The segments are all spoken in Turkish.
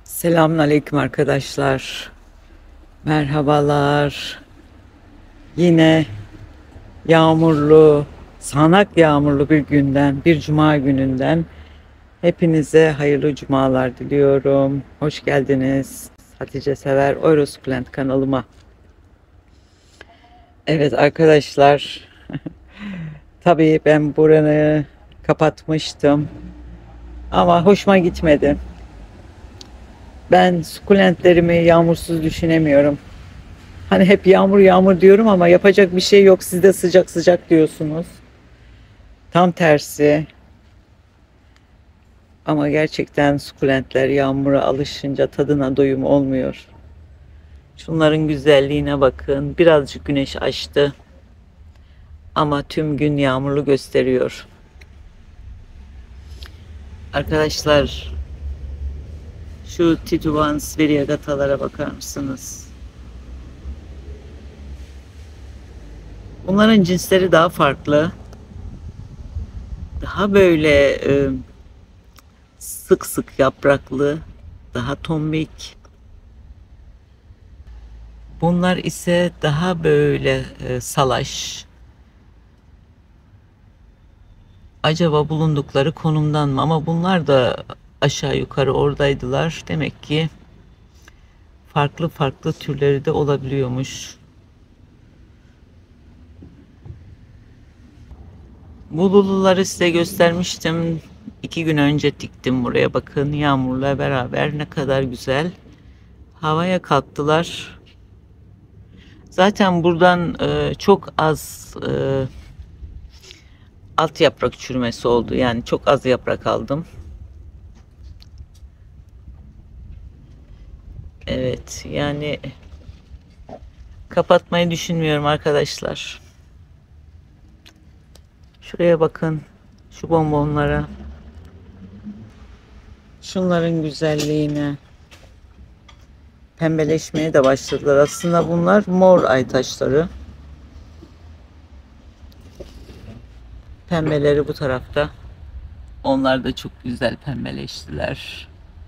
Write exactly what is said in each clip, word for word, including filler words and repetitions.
Selamünaleyküm arkadaşlar. Merhabalar. Yine yağmurlu, sağanak yağmurlu bir günden, bir cuma gününden hepinize hayırlı cumalar diliyorum. Hoş geldiniz. Hatice Sever Eurosukulent kanalıma. Evet arkadaşlar, tabii ben buranı kapatmıştım ama hoşuma gitmedi. Ben sukulentlerimi yağmursuz düşünemiyorum. Hani hep yağmur yağmur diyorum ama yapacak bir şey yok. Siz de sıcak sıcak diyorsunuz. Tam tersi. Ama gerçekten sukulentler yağmura alışınca tadına doyum olmuyor. Şunların güzelliğine bakın. Birazcık güneş açtı. Ama tüm gün yağmurlu gösteriyor. Arkadaşlar şu Tituvans variegatalara bakar mısınız? Bunların cinsleri daha farklı. Daha böyle e, sık sık yapraklı, daha tombik. Bunlar ise daha böyle e, salaş. Acaba bulundukları konumdan mı? Ama bunlar da aşağı yukarı oradaydılar. Demek ki farklı farklı türleri de olabiliyormuş. Bululuları size göstermiştim. İki gün önce diktim buraya. Bakın yağmurla beraber ne kadar güzel havaya kalktılar. Zaten buradan e, çok az e, alt yaprak çürümesi oldu. Yani çok az yaprak aldım. Evet, yani kapatmayı düşünmüyorum arkadaşlar. Şuraya bakın. Şu bonbonlara. Şunların güzelliğine. Pembeleşmeye de başladılar. Aslında bunlar mor aytaşları. Pembeleri bu tarafta. Onlar da çok güzel pembeleştiler.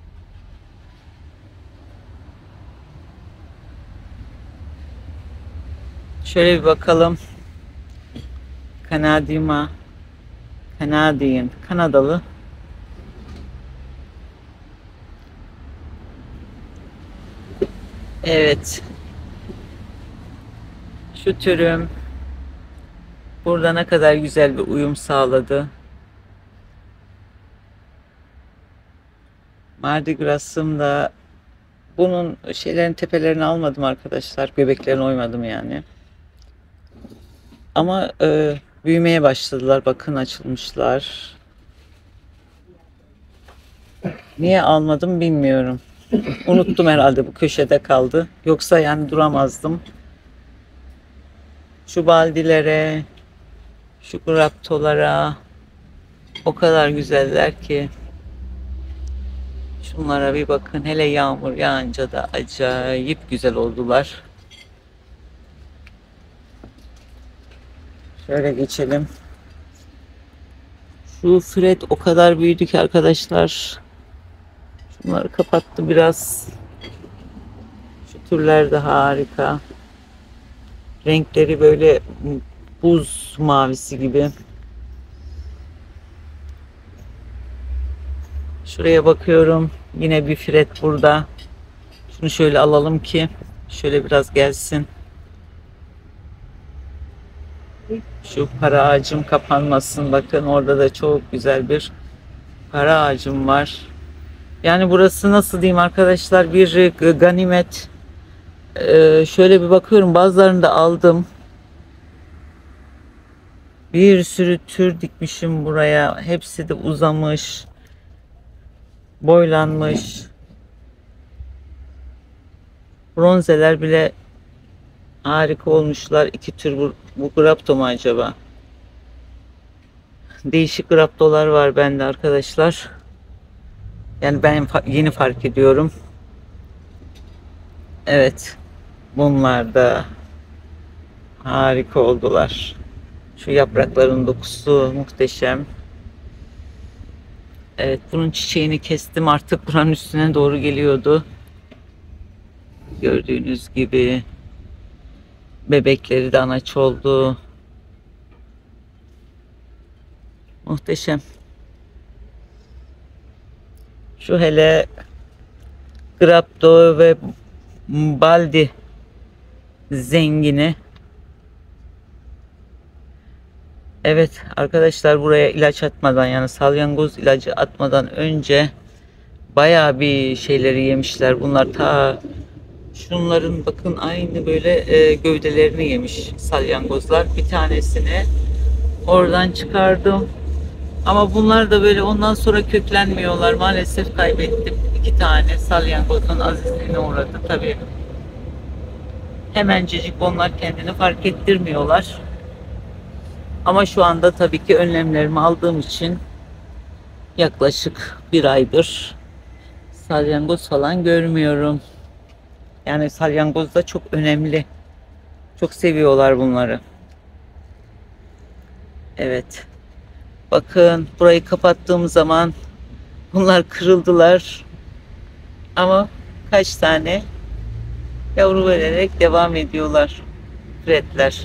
Şöyle bir bakalım. Kanadima. Canadian. Kanadalı. Evet. Şu türüm burada ne kadar güzel bir uyum sağladı. Mardi Gras'ım da bunun şeylerin tepelerini almadım arkadaşlar. Göbeklerini oymadım yani. Ama e, büyümeye başladılar. Bakın açılmışlar. Niye almadım bilmiyorum. Unuttum herhalde, bu köşede kaldı. Yoksa yani duramazdım. Şu baldilere, şu graptolara o kadar güzeller ki. Şunlara bir bakın. Hele yağmur yağınca da acayip güzel oldular. Şöyle geçelim. Şu Fred o kadar büyüdü ki arkadaşlar. Şunları kapattı biraz. Şu türler de harika. Renkleri böyle buz mavisi gibi. Şuraya bakıyorum. Yine bir Fred burada. Şunu şöyle alalım ki şöyle biraz gelsin. Şu para ağacım kapanmasın. Bakın orada da çok güzel bir para ağacım var. Yani burası nasıl diyeyim arkadaşlar, bir ganimet. Ee, şöyle bir bakıyorum, bazılarını da aldım. Bir sürü tür dikmişim buraya. Hepsi de uzamış, boylanmış. Bronzeler bile harika olmuşlar. İki tür bu, bu grapto mu acaba? Değişik graptolar var bende arkadaşlar. Yani ben yeni fark ediyorum. Evet. Bunlar da harika oldular. Şu yaprakların dokusu muhteşem. Evet, bunun çiçeğini kestim, artık buranın üstüne doğru geliyordu. Gördüğünüz gibi bebekleri de anaç oldu. Muhteşem. Şu hele Grapto ve Baldi zengini. Evet arkadaşlar, buraya ilaç atmadan, yani salyangoz ilacı atmadan önce bayağı bir şeyleri yemişler. Bunlar ta şunların bakın aynı böyle e, gövdelerini yemiş salyangozlar. Bir tanesini oradan çıkardım. Ama bunlar da böyle ondan sonra köklenmiyorlar. Maalesef kaybettim. İki tane salyangozun azizliğine uğradı. Tabii hemencecik onlar kendini fark ettirmiyorlar. Ama şu anda tabii ki önlemlerimi aldığım için yaklaşık bir aydır salyangoz falan görmüyorum. Yani salyangoz da çok önemli. Çok seviyorlar bunları. Evet. Bakın burayı kapattığım zaman bunlar kırıldılar. Ama kaç tane yavru vererek devam ediyorlar. Üretler.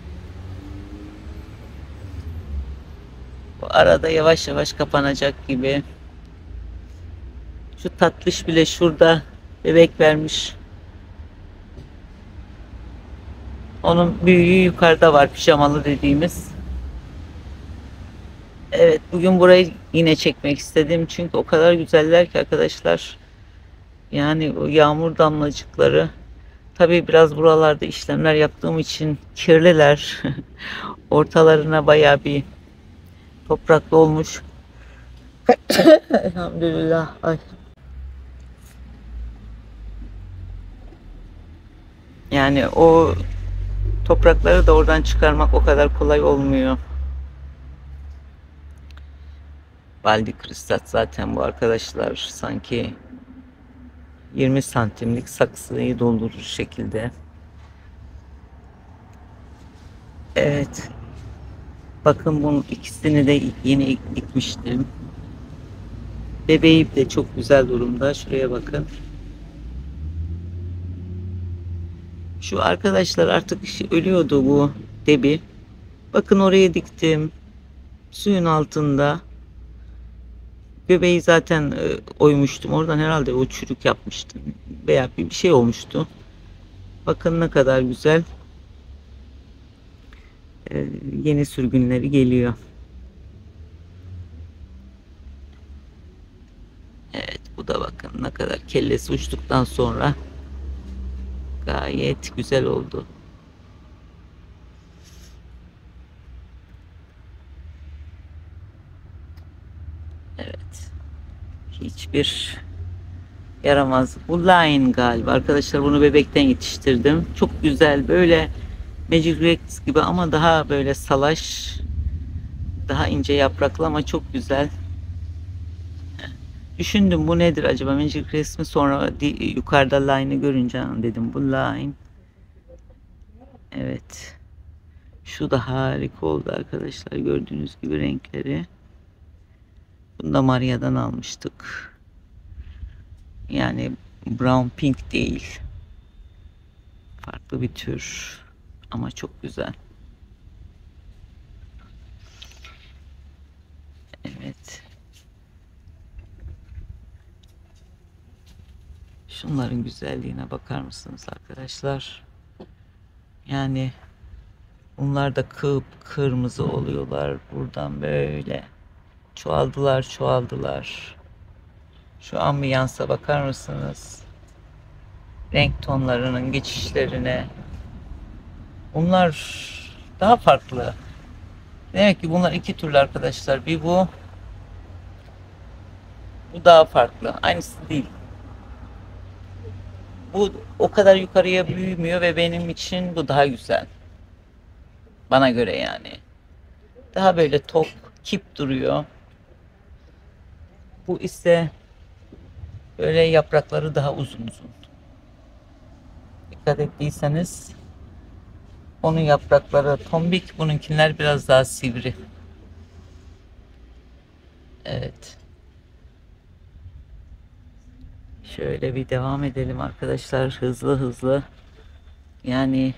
Bu arada yavaş yavaş kapanacak gibi. Şu tatlış bile şurada bebek vermiş. Onun büyüğü yukarıda var, pijamalı dediğimiz. Evet, bugün burayı yine çekmek istedim. Çünkü o kadar güzeller ki arkadaşlar. Yani o yağmur damlacıkları. Tabii biraz buralarda işlemler yaptığım için kirliler. Ortalarına bayağı bir topraklı olmuş. Elhamdülillah. Ay. Yani o toprakları da oradan çıkarmak o kadar kolay olmuyor. Baldi kristat zaten bu arkadaşlar sanki yirmi santimlik saksıyı doldurur şekilde. Evet. Bakın bunun ikisini de yeni dikmiştim. Bebeğim de çok güzel durumda. Şuraya bakın. Şu arkadaşlar artık ölüyordu bu debi. Bakın oraya diktim. Suyun altında. Göbeği zaten e, oymuştum. Oradan herhalde o çürük yapmıştım. Veya bir şey olmuştu. Bakın ne kadar güzel. E, yeni sürgünleri geliyor. Evet, bu da bakın ne kadar kellesi uçtuktan sonra gayet güzel oldu. Evet. Hiçbir yaramaz. Bu line galiba. Arkadaşlar bunu bebekten yetiştirdim. Çok güzel böyle Magic Rex gibi ama daha böyle salaş, daha ince yapraklı ama çok güzel. Düşündüm bu nedir acaba, Magic Rex mi, sonra yukarıda line'ı görünce dedim bu line. Evet. Şu da harika oldu arkadaşlar, gördüğünüz gibi renkleri. Bunu da Maria'dan almıştık. Yani brown pink değil. Farklı bir tür. Ama çok güzel. Evet. Şunların güzelliğine bakar mısınız arkadaşlar? Yani bunlar da kıp kırmızı oluyorlar. Buradan böyle çoğaldılar, çoğaldılar. Şu ambiyansa bakar mısınız? Renk tonlarının geçişlerine. Bunlar daha farklı. Demek ki bunlar iki türlü arkadaşlar. Bir bu. Bu daha farklı. Aynısı değil. Bu o kadar yukarıya büyümüyor ve benim için bu daha güzel. Bana göre yani. Daha böyle tok, kip duruyor. Bu ise böyle yaprakları daha uzun uzun. Dikkat ettiyseniz onun yaprakları tombik, bununkiler biraz daha sivri. Evet. Şöyle bir devam edelim arkadaşlar, hızlı hızlı. Yani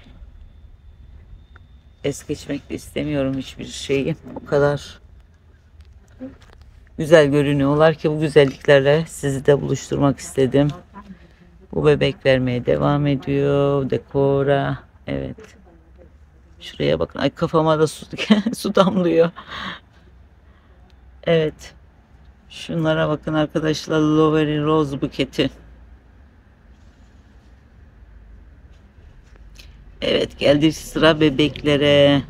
es geçmek de istemiyorum hiçbir şeyi. O kadar güzel görünüyorlar ki bu güzelliklerle sizi de buluşturmak istedim. Bu bebek vermeye devam ediyor. Dekora. Evet. Şuraya bakın. Ay kafama da su, su damlıyor. Evet. Şunlara bakın arkadaşlar. Lowery Rose buketi. Evet, geldi sıra bebeklere.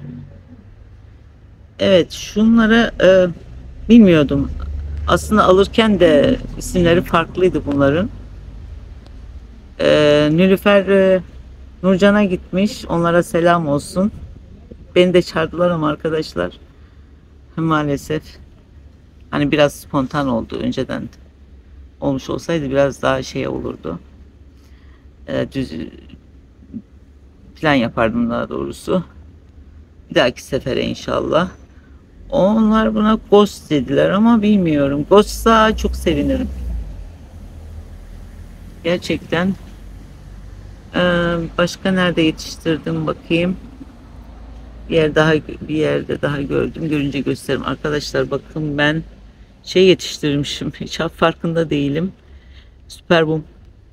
Evet, şunları e, bilmiyordum. Aslında alırken de isimleri farklıydı bunların. E, Nilüfer e, Nurcan'a gitmiş. Onlara selam olsun. Beni de çağırdılar ama arkadaşlar maalesef hani biraz spontan oldu. Önceden olmuş olsaydı biraz daha şey olurdu. E, düz plan yapardım daha doğrusu. Bir dahaki sefere inşallah. Onlar buna Ghost dediler ama bilmiyorum. Ghost'sa çok sevinirim. Gerçekten. Ee, başka nerede yetiştirdim bakayım. Bir yer daha bir yerde daha gördüm. Görünce gösteririm. Arkadaşlar bakın ben şey yetiştirmişim. Hiç farkında değilim. Süperbum.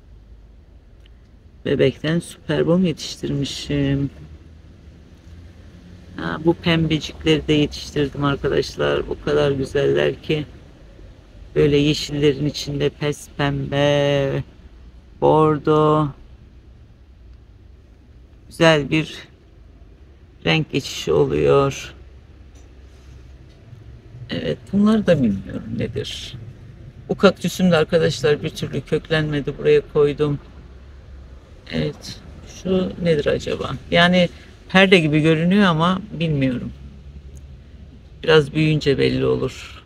Bebekten süperbum yetiştirmişim. Ha, bu pembecikleri de yetiştirdim arkadaşlar. O kadar güzeller ki. Böyle yeşillerin içinde pes pembe, bordo. Güzel bir renk geçişi oluyor. Evet, bunları da bilmiyorum nedir. Bu kaktüsüm de arkadaşlar bir türlü köklenmedi. Buraya koydum. Evet, şu nedir acaba? Yani perde gibi görünüyor ama bilmiyorum. Biraz büyüyünce belli olur.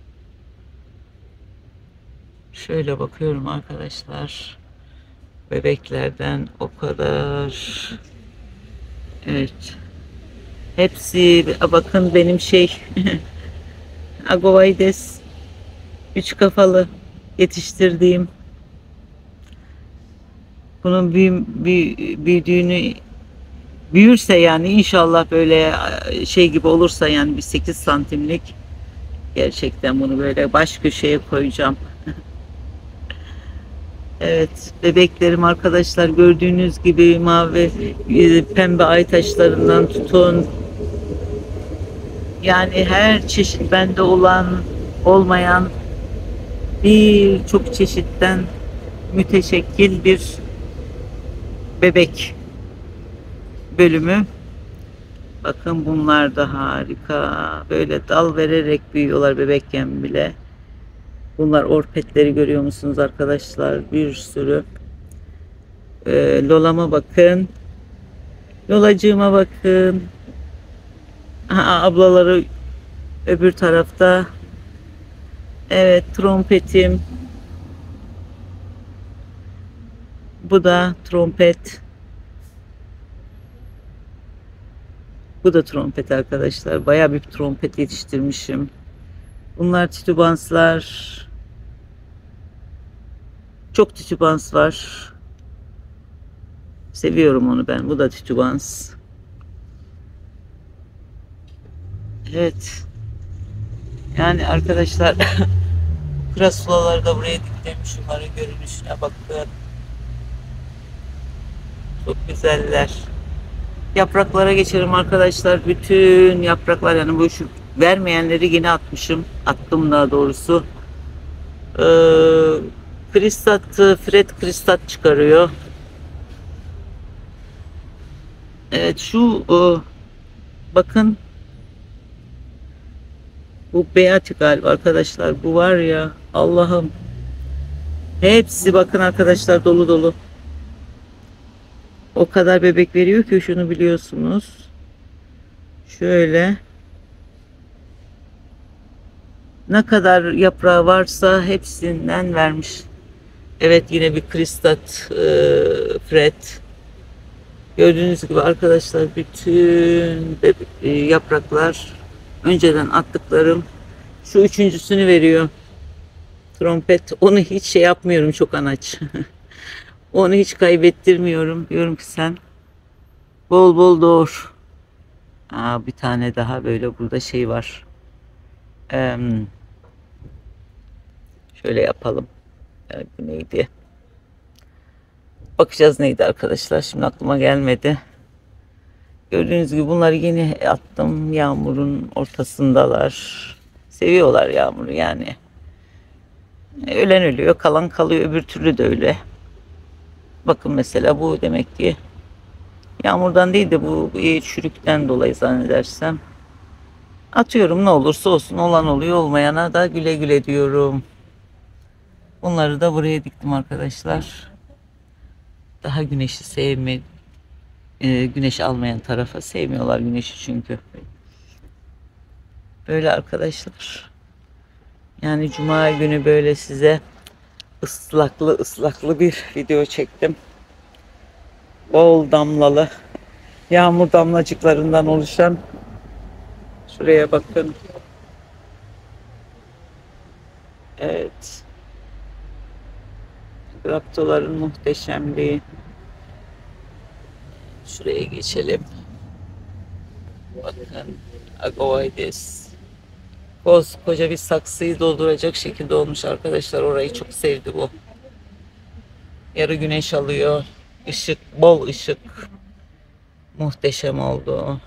Şöyle bakıyorum arkadaşlar. Bebeklerden o kadar. Evet. Hepsi bakın benim şey Agovaides üç kafalı yetiştirdiğim. Bunun büyü, büyü, büyüdüğünü büyürse yani inşallah böyle şey gibi olursa yani bir sekiz santimlik gerçekten bunu böyle baş köşeye koyacağım. Evet, bebeklerim arkadaşlar gördüğünüz gibi mavi pembe ay taşlarından tutun. Yani her çeşit bende olan olmayan birçok çeşitten müteşekkil bir bebek bölümü. Bakın bunlar da harika. Böyle dal vererek büyüyorlar bebekken bile. Bunlar orpetleri görüyor musunuz arkadaşlar? Bir sürü. Ee, Lola'ma bakın. Lolacığıma bakın. Aha, ablaları öbür tarafta. Evet, trompetim. Bu da trompet. Bu da trompet arkadaşlar. Bayağı bir trompet yetiştirmişim. Bunlar titübanslar. Çok titübans var. Seviyorum onu ben. Bu da titübans. Evet. Yani arkadaşlar krasulaları da buraya diktim. Şunların görünüşüne bakın. Çok güzeller. Yapraklara geçelim arkadaşlar. Bütün yapraklar yani bu şu vermeyenleri yine atmışım. Attım daha doğrusu. Ee, kristat, Fred kristat çıkarıyor. Evet şu e, bakın bu Beati galiba arkadaşlar. Bu var ya Allah'ım. Hepsi bakın arkadaşlar dolu dolu. O kadar bebek veriyor ki şunu biliyorsunuz. Şöyle. Ne kadar yaprağı varsa hepsinden vermiş. Evet yine bir kristat e, Fred. Gördüğünüz gibi arkadaşlar bütün e, yapraklar önceden attıklarım şu üçüncüsünü veriyor. Trompet, onu hiç şey yapmıyorum, çok anaç. Onu hiç kaybettirmiyorum. Diyorum ki sen bol bol doğur. Aa, bir tane daha böyle burada şey var. Ee, şöyle yapalım. Ya, bu neydi? Bakacağız neydi arkadaşlar. Şimdi aklıma gelmedi. Gördüğünüz gibi bunları yeni attım. Yağmurun ortasındalar. Seviyorlar yağmuru yani. Ölen ölüyor, kalan kalıyor. Öbür türlü de öyle. Bakın mesela bu demek ki yağmurdan değil de bu bir çürükten dolayı zannedersem. Atıyorum, ne olursa olsun, olan oluyor, olmayana da güle güle diyorum. Bunları da buraya diktim arkadaşlar. Daha güneşi sevme, e, güneş almayan tarafa, sevmiyorlar güneşi çünkü. Böyle arkadaşlar. Yani cuma günü böyle size ıslaklı ıslaklı bir video çektim. Bol damlalı, yağmur damlacıklarından oluşan, şuraya bakın. Evet. Raptoların muhteşemliği. Şuraya geçelim. Bakın. Agovaides. Koskoca bir saksıyı dolduracak şekilde olmuş arkadaşlar. Orayı çok sevdi bu. Yarı güneş alıyor. Işık, bol ışık. Muhteşem oldu.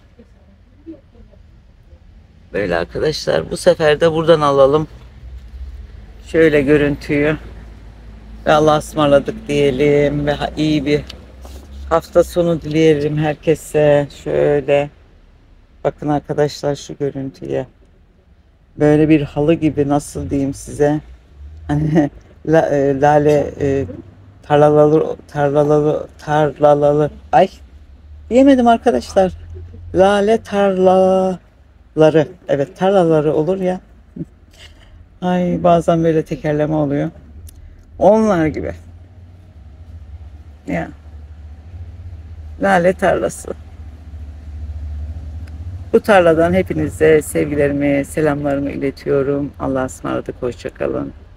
Böyle arkadaşlar. Bu sefer de buradan alalım. Şöyle görüntüyü. Ve Allah'a ısmarladık diyelim. Ve iyi bir hafta sonu dileyelim herkese. Şöyle. Bakın arkadaşlar şu görüntüye. Böyle bir halı gibi, nasıl diyeyim size. Hani la, e, lale e, tarlalalı tarlalalı tarlalalı ay diyemedim arkadaşlar. Lale tarlaları. Evet, tarlaları olur ya. Ay, bazen böyle tekerleme oluyor. Onlar gibi. Ya. Lale tarlası. Bu tarladan hepinize sevgilerimi, selamlarımı iletiyorum. Allah'a ısmarladık. Hoşça kalın.